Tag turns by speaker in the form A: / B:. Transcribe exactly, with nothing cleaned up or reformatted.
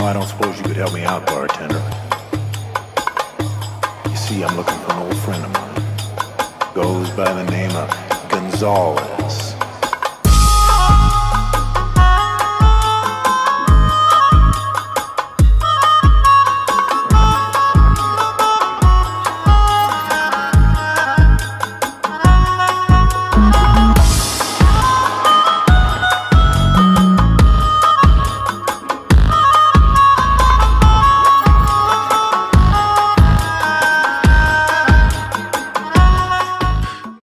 A: know, I don't suppose you could help me out, bartender. You see, I'm looking for an old friend of mine. Goes by the name of Gonzalez.